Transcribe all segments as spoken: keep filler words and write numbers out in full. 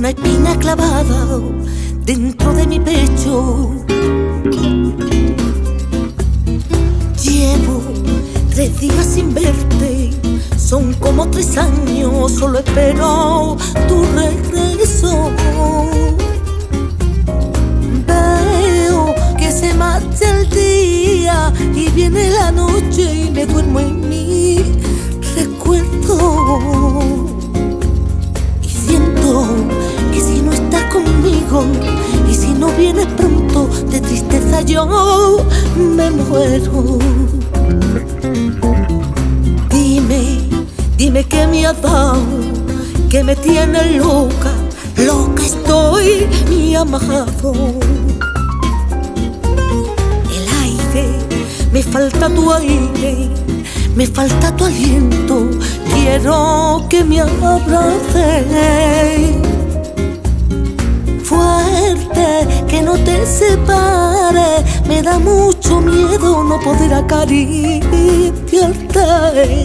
una espina clavada dentro de mi pecho. Llevo tres días sin verte, son como tres años, solo espero tu regreso. Veo que se marcha el día y viene la noche y me duermo en mi recuerdo. Y siento que si no estás conmigo y si no vienes pronto, de tristeza yo me muero. Dime, dime que me has dado, que me tienes loca, loca estoy, mi amado. El aire, me falta tu aire, me falta tu aliento, quiero que me abraces. Fuerte, que no te separes, me da mucho miedo no poder acariciarte.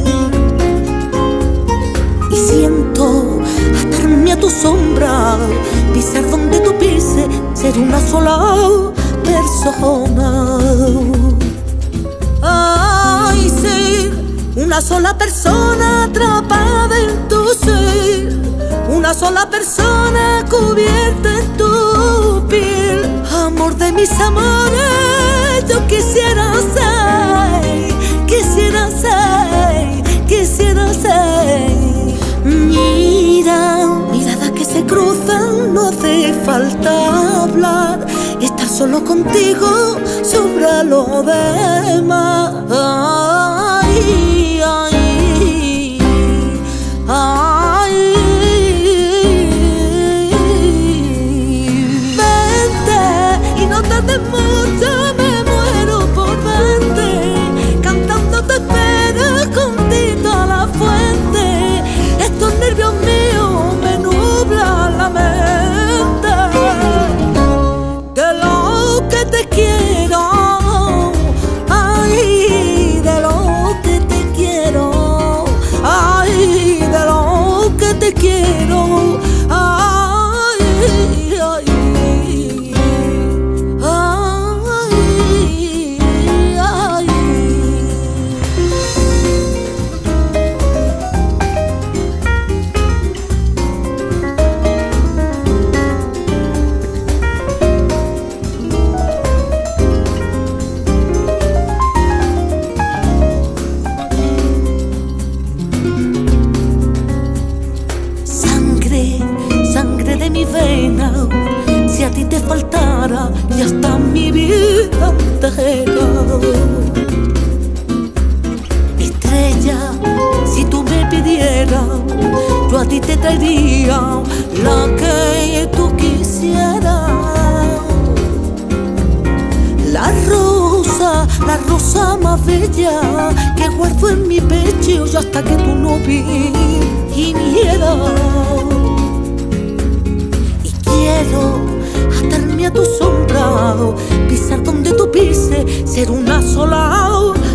Y siento atarme a tu sombra, pisar donde tú pises, ser una sola persona. Ay, ser una sola persona atrapada en tu ser, una sola persona cubierta en tu piel. Amor de mis amores, yo quisiera ser, quisiera ser, quisiera ser. Mira, miradas que se cruzan, no hace falta hablar, estar solo contigo sobra lo demás. Ay, ay, ay. De mucho me muero por verte, cantando te espero escondido a la fuente. Estos nervios míos me nublan la mente. De lo que te quiero, ay, de lo que te quiero, ay, de lo que te quiero, ay, ay. Sangre de mi vena, si a ti te faltara y hasta mi vida entera. Estrella, si tú me pidieras, yo a ti te traería la que tú quisieras. La rosa, la rosa más bella que guardo en mi pecho y hasta que tú no vinieras. Quiero atarme a tu sombra, pisar donde tú pises, ser una sola